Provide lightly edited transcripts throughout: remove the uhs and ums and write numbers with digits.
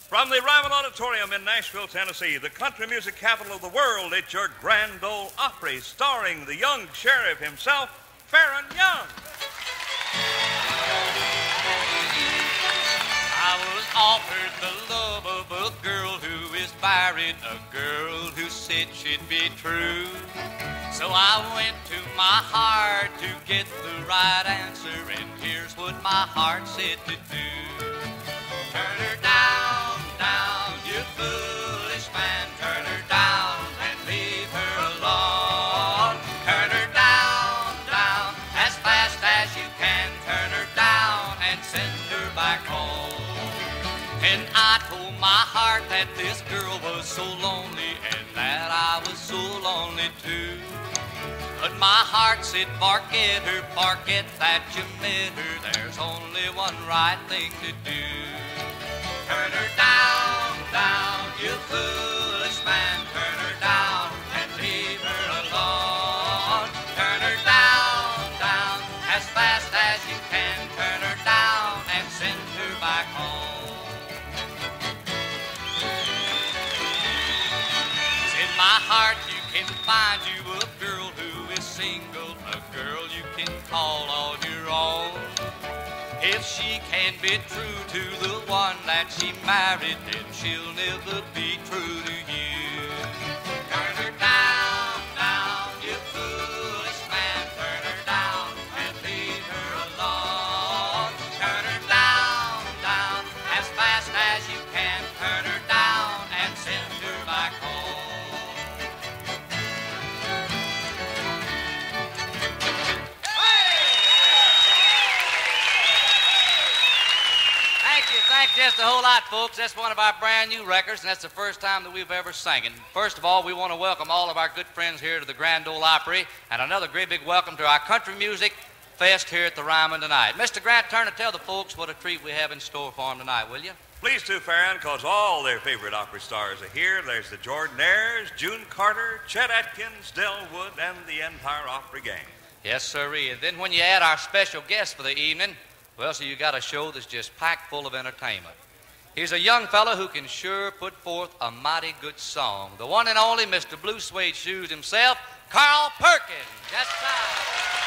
From the Ryman Auditorium in Nashville, Tennessee, the country music capital of the world, it's your Grand Ole Opry, starring the young sheriff himself, Faron Young. I was offered the love of a girl who is married, a girl who said she'd be true. So I went to my heart to get the right answer, and here's what my heart said to do. Turn her down, down, you foolish man. Turn her down and leave her alone. Turn her down, down, as fast as you can. Turn her down and send her back home. And I told my heart that this girl was so lonely and that I was so lonely too. But my heart said, forget her, forget that you met her. There's only one right thing to do. Turn her down, down, you foolish man. Turn her down and leave her alone. Turn her down, down, as fast as you can. Turn her down and send her back home. In my heart you can find you a girl who is single, a girl you can call all your own. If she can be true to the one that she married, then she'll never be true to you. Turn her down, down, you foolish man. Turn her down and leave her alone. Turn her down, down, as fast as you can. Turn her down and send her back home. Thanks just a whole lot, folks. That's one of our brand new records, and that's the first time that we've ever sang it. First of all, we want to welcome all of our good friends here to the Grand Ole Opry, and another great big welcome to our country music fest here at the Ryman tonight. Mr. Grant Turner, tell the folks what a treat we have in store for them tonight, will you? Please do, Faron, because all their favorite opera stars are here. There's the Jordanaires, June Carter, Chet Atkins, Del Wood, and the entire Opry gang. Yes, sirree. And then when you add our special guest for the evening, well, so you got a show that's just packed full of entertainment. He's a young fellow who can sure put forth a mighty good song. The one and only Mr. Blue Suede Shoes himself, Carl Perkins. Yes, sir.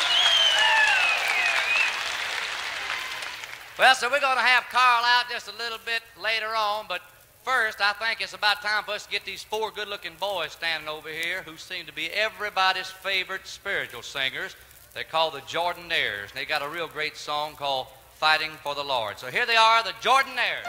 Well, so we're going to have Carl out just a little bit later on, but first, I think it's about time for us to get these four good-looking boys standing over here who seem to be everybody's favorite spiritual singers. They're called the Jordanaires, and they got a real great song called Fighting for the Lord. So here they are, the Jordanaires.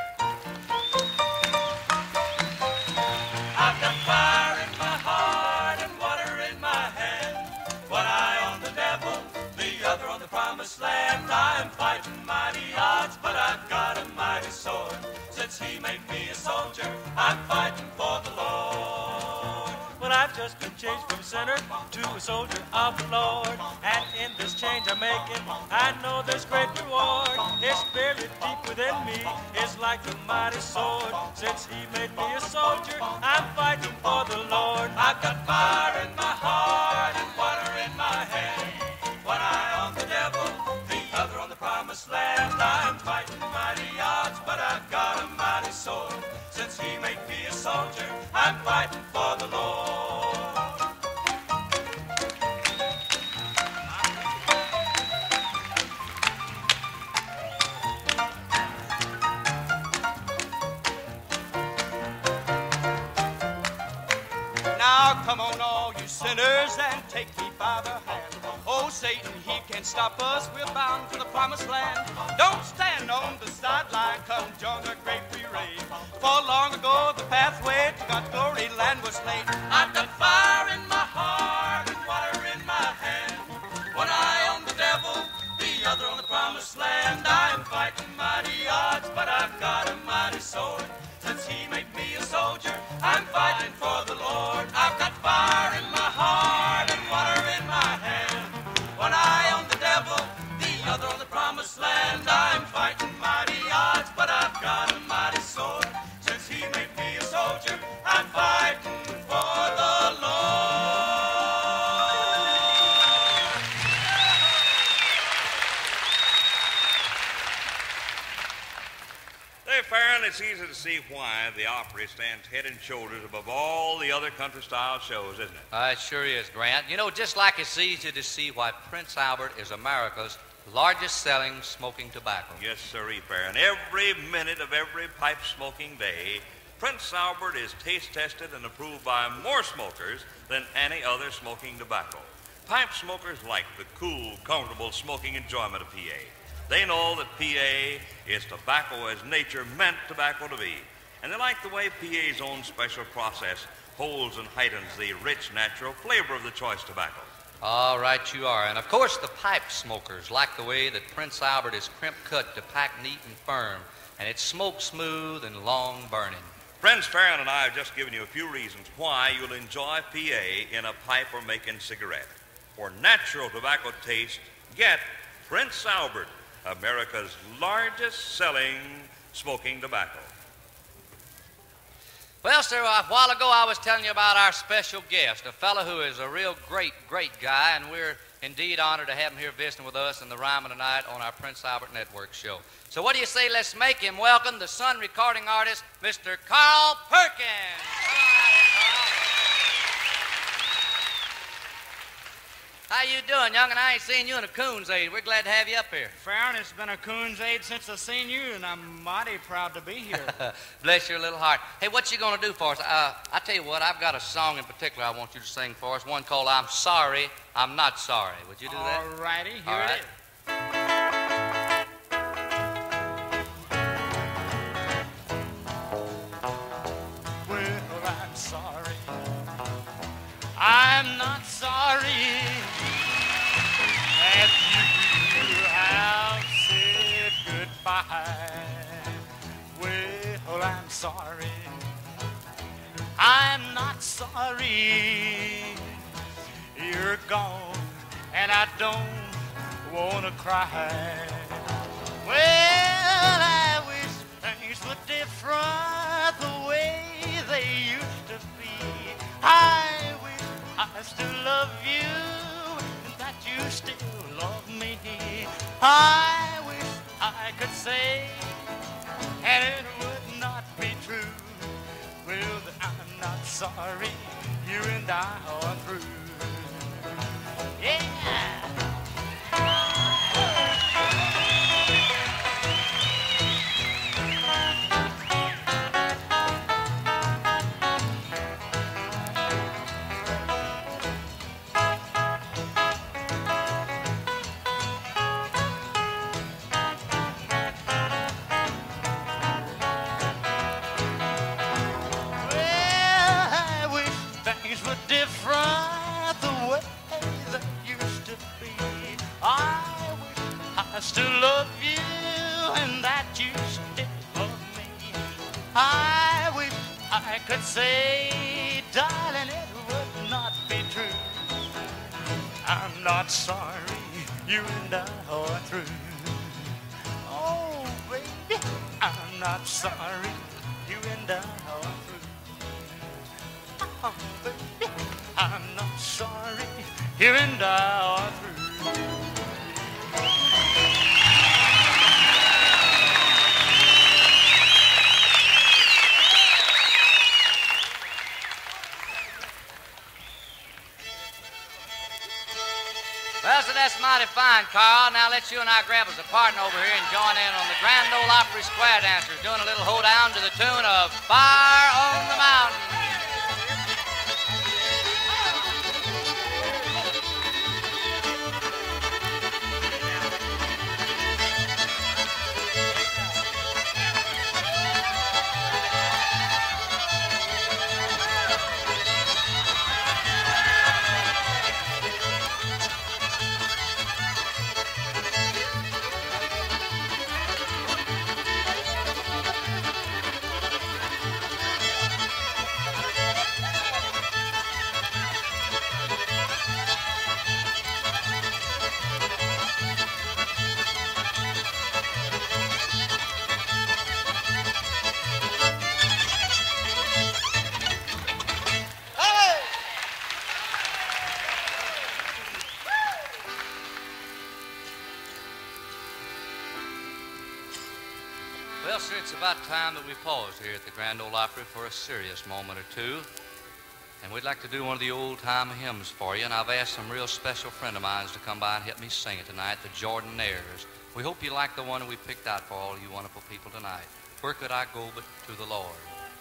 I've got fire in my heart and water in my hand. One eye on the devil, the other on the promised land. I'm fighting mighty odds, but I've got a mighty sword. Since he made me a soldier, I'm fighting for the Lord. Well, I've just been changed from sinner to a soldier of the Lord. And in this change I'm making, I know there's great reward. His spirit deep within me is like a mighty sword. Since he made me a soldier, I'm fighting for the Lord. I've got fire in my heart and water in my hand. One eye on the devil, the other on the promised land. I'm fighting mighty odds, but I've got a mighty sword. Since he made me a soldier, I'm fighting for the Lord. Now come on all you sinners and take me by the hand. Oh Satan, he can't stop us, we're bound for the promised land. Don't stand on the sideline, come join the great parade. For long ago the pathway to God's glory land was laid. I've got fire in my heart and water in my hand. One eye on the devil, the other on the promised land. I'm fighting mighty odds, but I've got a mighty sword. Since he made me a soldier, I'm fighting for the Lord. I've got fire in my heart and water in my hand. One eye on the devil, the other on the promised land. I'm fighting mighty odds, but I've got a mighty sword. Since he made me a soldier, I'm fighting for Say, Farron, it's easy to see why the Opry stands head and shoulders above all the other country-style shows, isn't it? It sure is, Grant. You know, just like it's easy to see why Prince Albert is America's largest-selling smoking tobacco. Yes, sirree, Farron. Every minute of every pipe-smoking day, Prince Albert is taste-tested and approved by more smokers than any other smoking tobacco. Pipe smokers like the cool, comfortable smoking enjoyment of PA. They know that PA is tobacco as nature meant tobacco to be. And they like the way PA's own special process holds and heightens the rich, natural flavor of the choice tobacco. All right, you are. And, of course, the pipe smokers like the way that Prince Albert is crimp-cut to pack neat and firm, and it's smoke smooth and long-burning. Friends, Farron and I have just given you a few reasons why you'll enjoy PA in a pipe or making cigarette. For natural tobacco taste, get Prince Albert, America's largest-selling smoking tobacco. Well, sir, a while ago I was telling you about our special guest, a fellow who is a real great guy, and we're indeed honored to have him here visiting with us in the Ryman tonight on our Prince Albert Network show. So what do you say, let's make him welcome the Sun recording artist, Mr. Carl Perkins. How you doing, young? And I ain't seen you in a coon's age. We're glad to have you up here. Farron, it's been a coon's age since I seen you, and I'm mighty proud to be here. Bless your little heart. Hey, what you gonna do for us? I tell you what, I've got a song in particular I want you to sing for us. One called "I'm Sorry, I'm Not Sorry." Would you do that? All righty, here All right. it is. Well, I'm sorry. I'm not sorry that you have said goodbye. Well, I'm sorry. I'm not sorry. You're gone, and I don't want to cry. Well, I wish things were different the way they used to be. I wish I still love you, and that you still love me. I wish I could say, and it would not be true. Well, that I'm not sorry, you and I are through. Yeah. Different the way that used to be. I wish I still love you and that you still love me. I wish I could say, darling, it would not be true. I'm not sorry, you and I are through. Oh, baby, I'm not sorry, you and I are through. Oh, baby, I'm not sorry, you and I are through. Well, so that's mighty fine, Carl. Now let's you and I grab us a partner over here and join in on the Grand Ole Opry Square Dancers doing a little hoedown to the tune of Fire on the Mountain. about time that we paused here at the Grand Ole Opry for a serious moment or two. And we'd like to do one of the old-time hymns for you, and I've asked some real special friend of mine to come by and help me sing it tonight, the Jordanaires. We hope you like the one that we picked out for all you wonderful people tonight. Where could I go but to the Lord?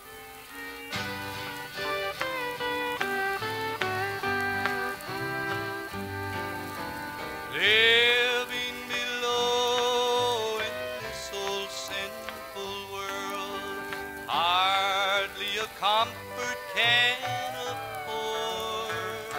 Living below in this old sinful world, hardly a comfort can afford.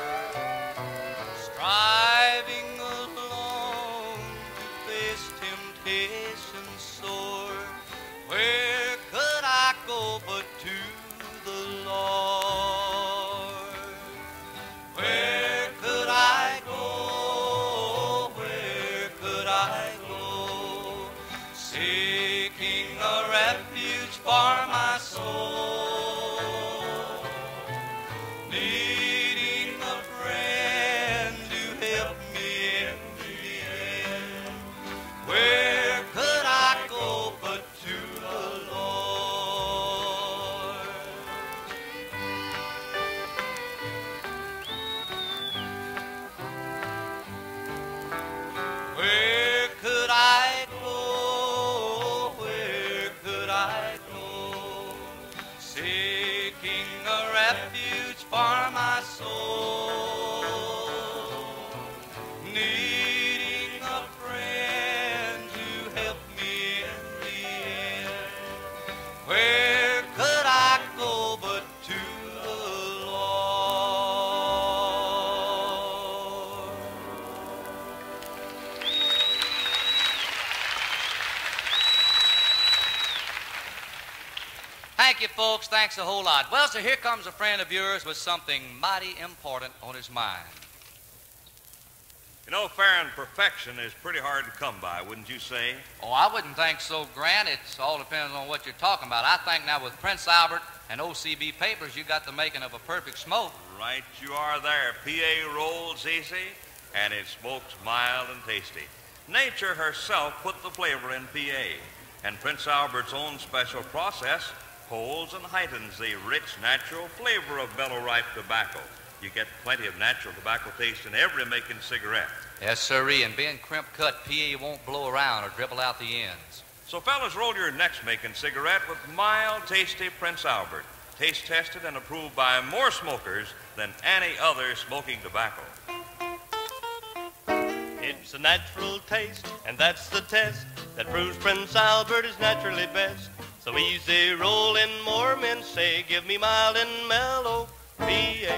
Striving alone to face temptation sore, where could I go but to the Lord? Where could I go? Seeking a refuge for my soul, needing a friend to help me in the end. Where could I go but to the Lord? Where could I go? Seeking a refuge for my soul, needing a friend to help me in the end. Where could I go but to the Lord? Thank you, folks. Thanks a whole lot. Well, so here comes a friend of yours with something mighty important on his mind. You know, fair and perfection is pretty hard to come by, wouldn't you say? Oh, I wouldn't think so, Grant. It all depends on what you're talking about. I think now with Prince Albert and OCB papers, you got the making of a perfect smoke. Right you are there. PA rolls easy, and it smokes mild and tasty. Nature herself put the flavor in PA, and Prince Albert's own special process holds and heightens the rich, natural flavor of mellow ripe tobacco. You get plenty of natural tobacco taste in every making cigarette. Yes, sirree, and being crimp cut, PA won't blow around or dribble out the ends. So, fellas, roll your next making cigarette with mild, tasty Prince Albert, taste tested and approved by more smokers than any other smoking tobacco. It's a natural taste, and that's the test that proves Prince Albert is naturally best. So easy rolling, more men say, give me mild and mellow PA.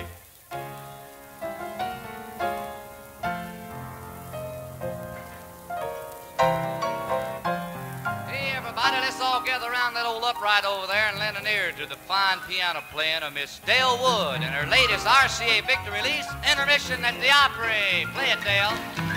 Hey, everybody, let's all gather around that old upright over there and lend an ear to the fine piano playing of Miss Dale Wood and her latest RCA Victor release, Intermission at the Opry. Play it, Dale.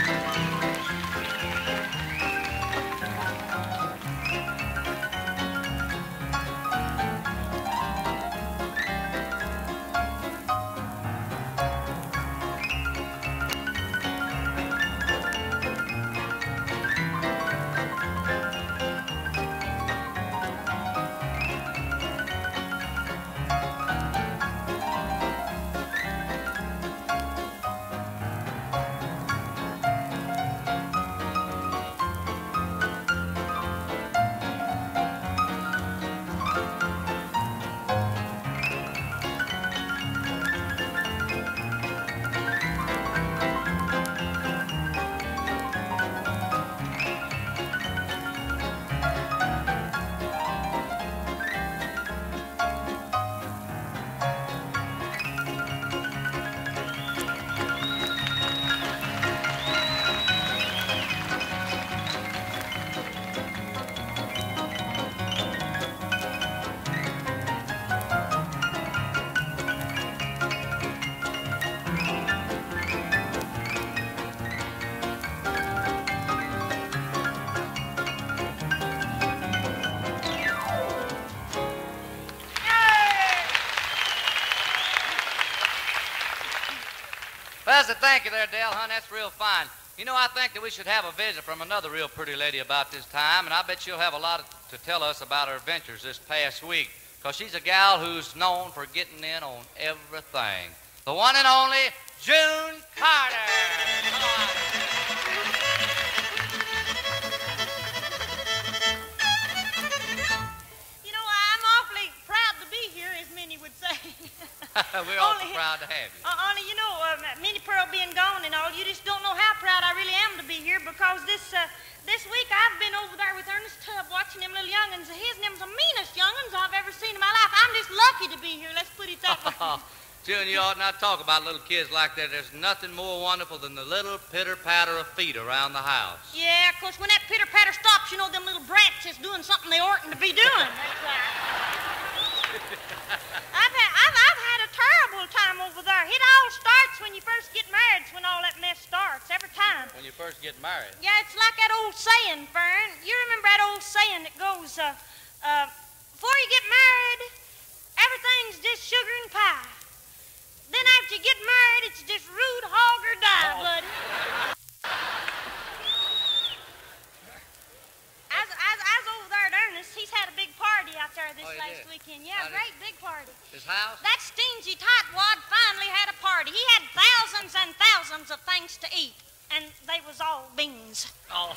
Well, so thank you there, Dale, hon. That's real fine. You know, I think that we should have a visit from another real pretty lady about this time, and I bet she'll have a lot of to tell us about her adventures this past week, because she's a gal who's known for getting in on everything. The one and only June Carter. Come on. You know, I'm awfully proud to be here, as Minnie would say. We're awfully proud to have you. Only, you know, Minnie Pearl being gone and all, you just don't know how proud I really am to be here, because this week I've been over there with Ernest Tubb watching them little young'uns. His name's the meanest young'uns I've ever seen in my life. I'm just lucky to be here, let's put it that way. June, you ought not talk about little kids like that. There's nothing more wonderful than the little pitter-patter of feet around the house. Yeah, of course, when that pitter-patter stops, you know them little brats is doing something they oughtn't to be doing. That's right. I've had a terrible time over there. It all starts when you first get married. It's when all that mess starts, every time. When you first get married? Yeah, it's like that old saying, Fern. You remember that old saying that goes, before you get married, everything's just sugar and pie. Then after you get married, it's just rude, hog, or die, buddy. I was over there at Ernest. He's had a big party out there this last weekend. Yeah, great big party. His house? That stingy tightwad finally had a party. He had thousands and thousands of things to eat, and they was all beans. Oh.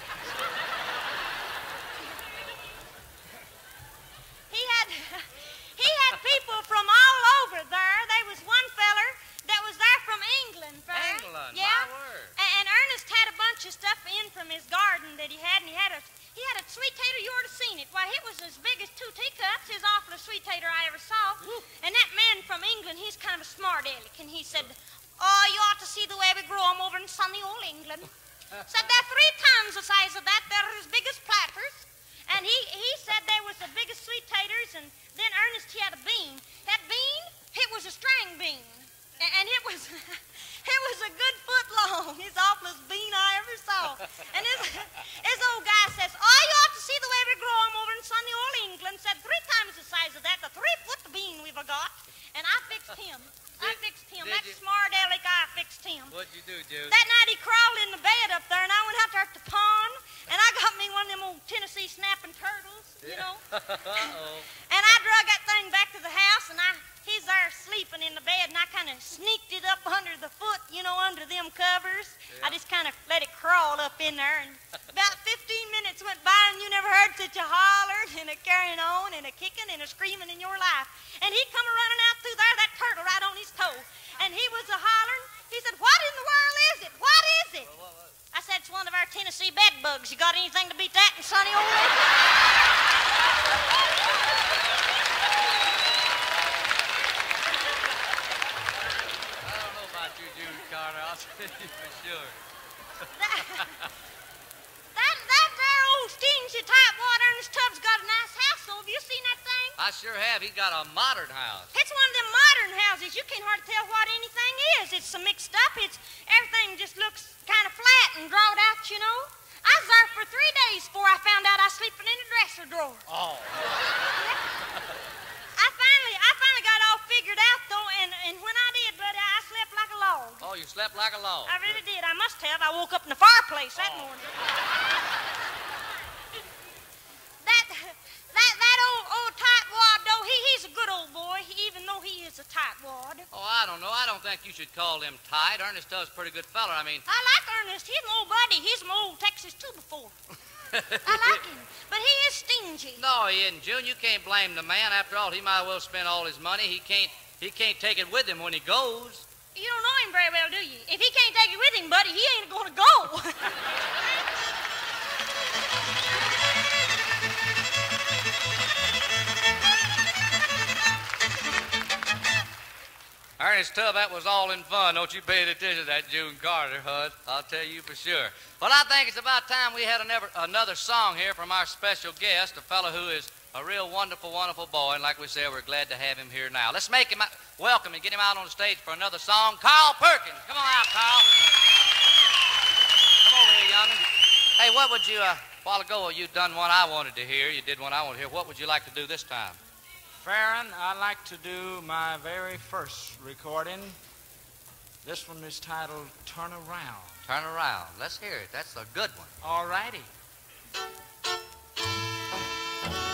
He had people from all over there. There was one feller that was there from England. England? Yeah. My word. And Ernest had a bunch of stuff in from his garden that he had, and he had a sweet tater. You ought to seen it. Why, it was as big as 2 teacups. His awfulest sweet tater I ever saw. Woo. And that man from England, he's kind of a smart aleck, and he said, "Oh, you ought to see the way we grow 'em over in sunny old England." Said they're 3 times the size of that. They're as big as platters. And he said they was the biggest sweet taters, and then Ernest, he had a bean. That bean, it was a string bean. And it was a good foot long. His awfulest bean I ever saw. And his old guy says, "Oh, you ought to see the way we grow 'em over in sunny old England." Said 3 times the size of that, the 3-foot bean we've got. And I fixed him. That smart aleck, I fixed him. What'd you do, Jude? That night he crawled in the bed up there, and I went out there at the pond, and I got me one of them old Tennessee snapping turtles, you know. Uh-oh. And I drug that thing back to the house, and he's there sleeping in the bed, and I kind of sneaked it up under the foot, you know, under them covers. Yeah. I just kind of let it crawl up in there, and about 15 minutes went by, and you never heard such a hollering and a carrying on and a kicking and a screaming in your life. And he come running out through there, that turtle right on his toe, and he was a-hollering. He said, "What in the world is it? What is it?" Well, what? I said, "It's one of our Tennessee bed bugs. You got anything to beat that in sunny old England?" I don't know about you, Jude Carter. I'll tell you for sure. That there old stingy tightwad Ernest Tubbs got a nice house, though. Have you seen that thing? I sure have. He's got a modern house. It's one of them modern houses. You can't hardly tell what anything is. It's so mixed up. Everything just looks kind of flat and drawed out, you know. I was there for 3 days before I found out I was sleeping in a dresser drawer. Oh. I finally got all figured out, though, and when I did, buddy, I slept like a log. Oh, you slept like a log. I really did. I must have. I woke up in the fireplace that morning. That old tightwad, though, he's a good old boy, even though he is a tightwad. Oh, I don't know. I don't think you should call him tight. Ernest Tubbs a pretty good feller. I mean... I like Ernest. He's my old buddy. He's my old Texas two-before. I like him, but he is stingy. No, he isn't, June. You can't blame the man. After all, he might as well spend all his money. He can't take it with him when he goes. You don't know him very well, do you? If he can't take it with him, buddy, he ain't going to go. Ernest Tubb, that was all in fun. Don't you pay attention to that June Carter, Hud. I'll tell you for sure. Well, I think it's about time we had another song here from our special guest, a fellow who is a real wonderful, wonderful boy. And like we said, we're glad to have him here now. Let's make him welcome and get him out on the stage for another song. Carl Perkins. Come on out, Carl. Come over here, young'un. Hey, what would you, a while ago you done one I wanted to hear. You did one I wanted to hear. What would you like to do this time? Farron, I'd like to do my very first recording. This one is titled Turn Around. Turn Around. Let's hear it. That's a good one. All righty.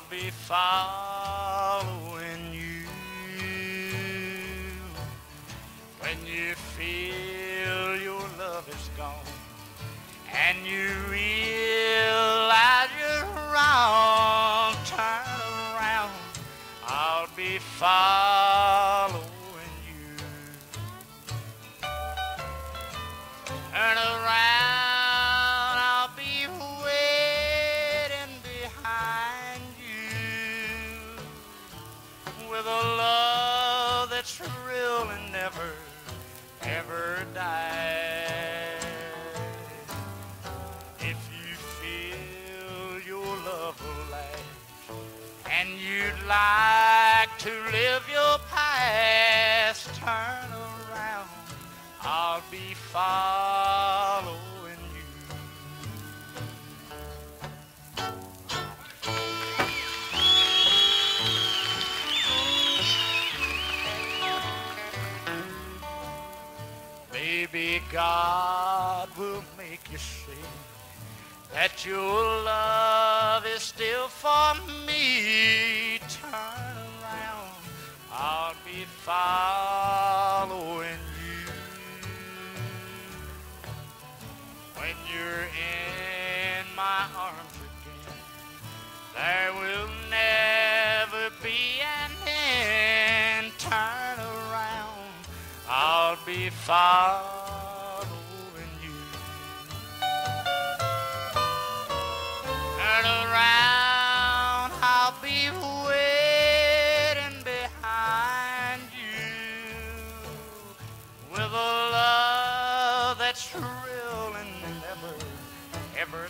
be following you. When you feel your love is gone and you realize you're wrong, turn around, I'll be following you. Turn around, I'll be waiting behind you with a love that's real and never, ever dies. If you feel your love will last and you'd like to live your past, turn around, I'll be following you. Baby, God will make you see that your love is still for me. Turn around, I'll be following you. When you're in my arms again, there will never be an end. Turn around, I'll be following you. Turn around, I'll be waiting behind you with a love that's real and never, ever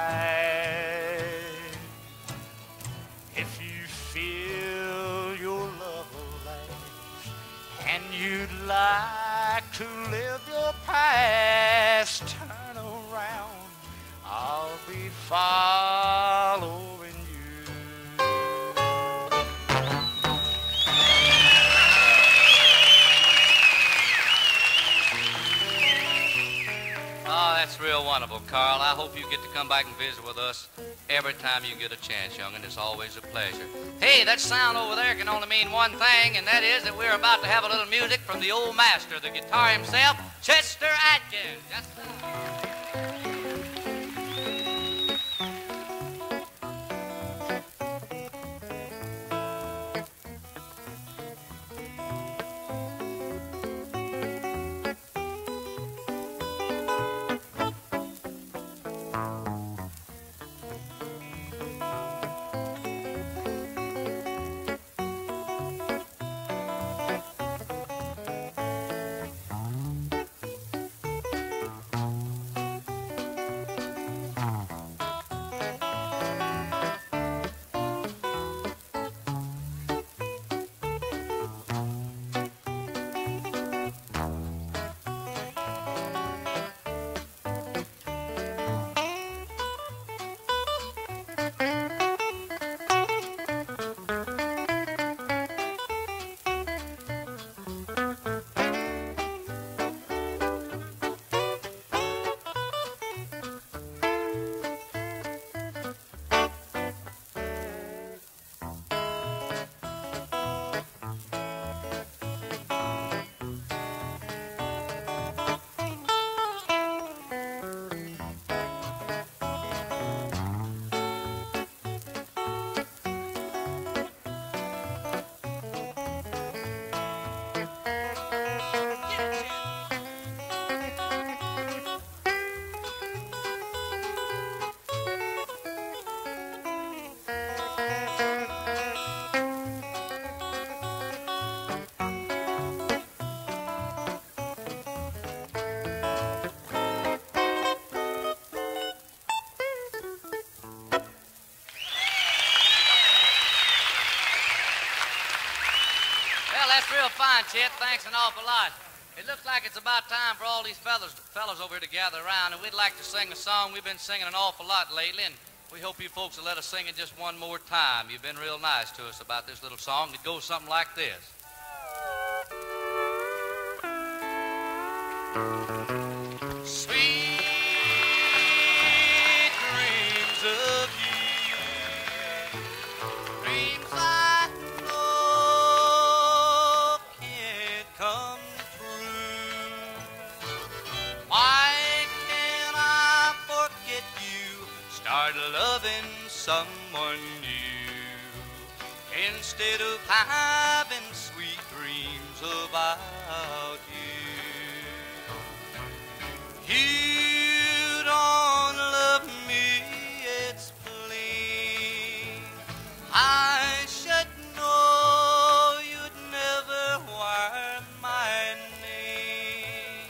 dies. If you feel your love will last and you'd like to live your past, turn around, I'll be following you. Oh, that's real wonderful, Carl. I hope you get to come back and visit with us every time you get a chance, young'un. It's always a pleasure. Hey, that sound over there can only mean one thing, and that is that we're about to have a little music from the old master, the guitar himself, Chester Atkins. Real fine, Chet. Thanks an awful lot. It looks like it's about time for all these fellas over here to gather around, and we'd like to sing a song we've been singing an awful lot lately, and we hope you folks will let us sing it just one more time. You've been real nice to us about this little song. It goes something like this. Sweet dreams of you someone new, instead of having sweet dreams about you. You don't love me, it's plain. I should know you'd never wire my name.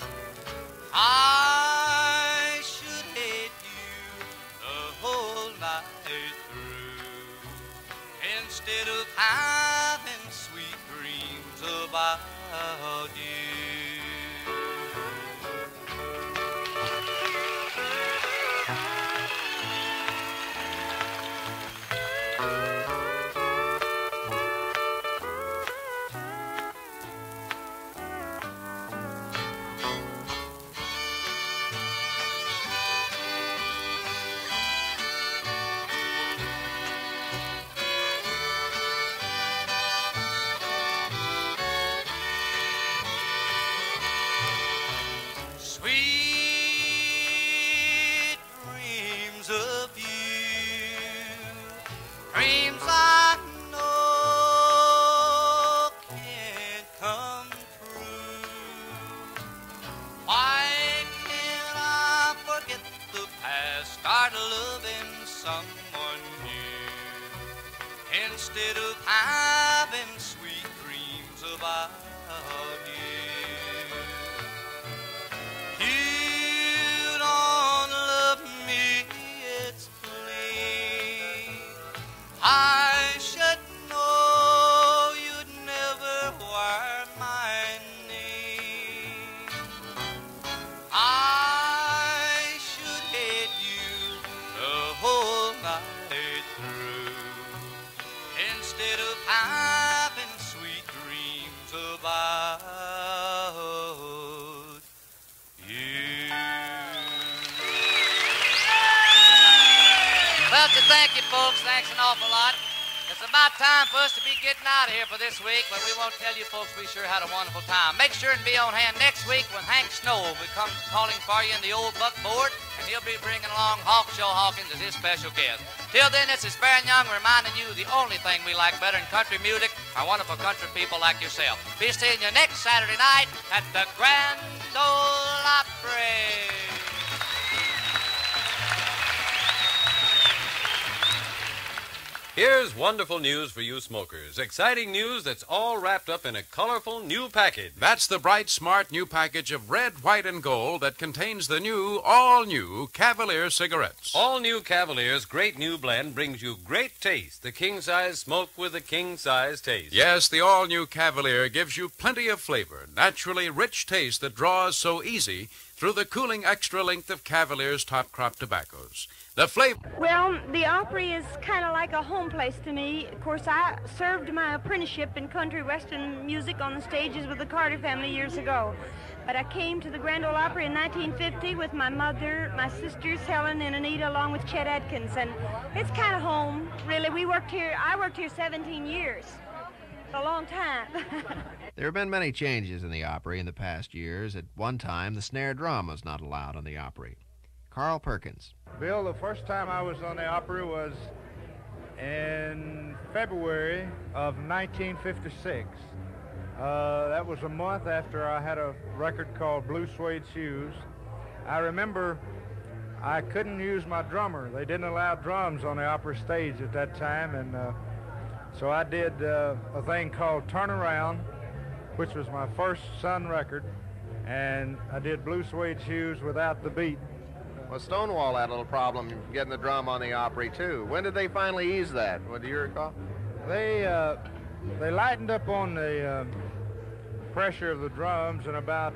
I should hate you the whole night through, instead of having sweet dreams about you. Start loving someone new, instead of having sweet dreams about you. You don't love me, it's plain. I should know you'd never wire my name. I should hate you the whole night through, instead of having sweet dreams about you. Well, to thank you, folks. Thanks an awful lot. It's about time for us to be getting out of here for this week, but we won't tell you folks we sure had a wonderful time. Make sure and be on hand next week when Hank Snow will be calling for you in the old buckboard, and he'll be bringing along Hawkshaw Hawkins as his special guest. Till then, this is Farron Young reminding you the only thing we like better than country music are wonderful country people like yourself. Be seeing you next Saturday night at the Grand Ole Opry. Here's wonderful news for you smokers. Exciting news that's all wrapped up in a colorful new package. That's the bright, smart new package of red, white, and gold that contains the new, all-new Cavalier cigarettes. All new Cavalier's great new blend brings you great taste. The king-size smoke with a king-size taste. Yes, the all-new Cavalier gives you plenty of flavor, naturally rich taste that draws so easy through the cooling extra length of Cavalier's top crop tobaccos. The flavor... Well, the Opry is kind of like a home place to me. Of course, I served my apprenticeship in country western music on the stages with the Carter family years ago. But I came to the Grand Ole Opry in 1950 with my mother, my sisters, Helen and Anita, along with Chet Atkins. And it's kind of home, really. I worked here 17 years. It's a long time. There have been many changes in the Opry in the past years. At one time, the snare drum was not allowed on the Opry. Carl Perkins. Bill, the first time I was on the Opry was in February of 1956. That was a month after I had a record called Blue Suede Shoes. I remember I couldn't use my drummer. They didn't allow drums on the Opry stage at that time, and so I did a thing called Turn Around, which was my first Sun record, and I did Blue Suede Shoes without the beat. Well, Stonewall had a little problem getting the drum on the Opry, too. When did they finally ease that? What do you recall? They lightened up on the pressure of the drums in about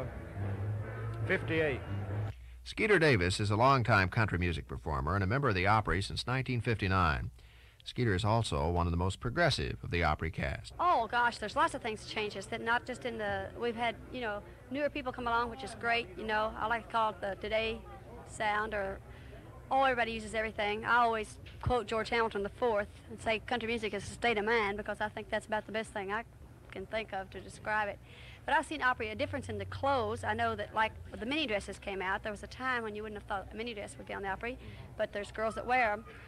58. Skeeter Davis is a longtime country music performer and a member of the Opry since 1959. Skeeter is also one of the most progressive of the Opry cast. Oh, gosh, there's lots of things changes that not just in the... We've had, newer people come along, which is great, I like to call it the Today sound, or everybody uses everything. I always quote George Hamilton IV and say country music is a state of mind, because I think that's about the best thing I can think of to describe it. But I've seen Opry, a difference in the clothes. I know that, like, when the mini dresses came out, there was a time when you wouldn't have thought a mini dress would be on the Opry, but there's girls that wear them.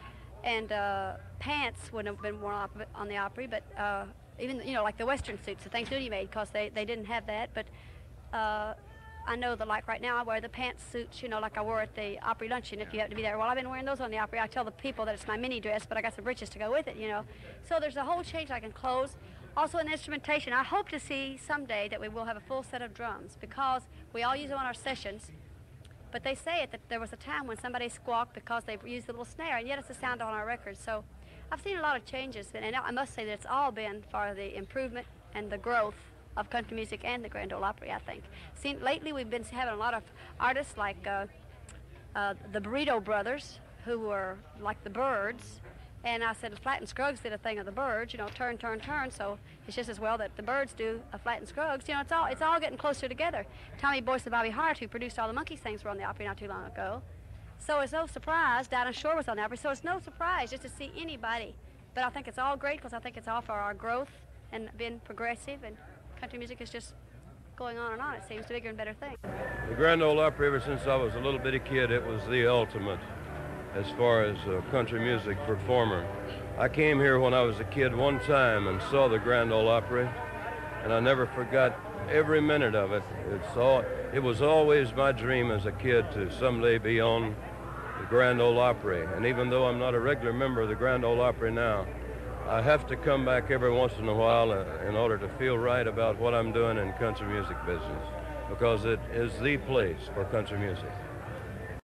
and pants wouldn't have been worn on the Opry, but even, you know, like the Western suits, the things Nudie made, because they didn't have that. But I know that, like right now, I wear the pantsuits, you know, like I wore at the Opry luncheon, if you have to be there. Well, I've been wearing those on the Opry. I tell the people that it's my mini dress, but I got some breeches to go with it, you know. So there's a whole change, like in clothes. Also in instrumentation, I hope to see someday that we will have a full set of drums, because we all use them on our sessions. But they say that there was a time when somebody squawked because they used the little snare, and yet it's a sound on our records. So I've seen a lot of changes, and I must say that it's all been for the improvement and the growth of country music and the Grand Ole Opry, I think. Lately we've been having a lot of artists like the Burrito Brothers, who were like the Byrds, and I said the Flatt and Scruggs did a thing of the Byrds, you know, turn, turn, turn, so it's just as well that the Byrds do a Flatt and Scruggs. You know, it's all getting closer together. Tommy Boyce and Bobby Hart, who produced all the Monkees things, were on the Opry not too long ago. So it's no surprise. Dinah Shore was on the Opry, so it's no surprise just to see anybody. But I think it's all great, because I think it's all for our growth and being progressive, and country music is just going on and on. It seems to bigger and better things. The Grand Ole Opry, ever since I was a little bitty kid, it was the ultimate as far as a country music performer. I came here when I was a kid one time and saw the Grand Ole Opry, and I never forgot every minute of it. It was always my dream as a kid to someday be on the Grand Ole Opry. And even though I'm not a regular member of the Grand Ole Opry now, I have to come back every once in a while in order to feel right about what I'm doing in country music business, because it is the place for country music.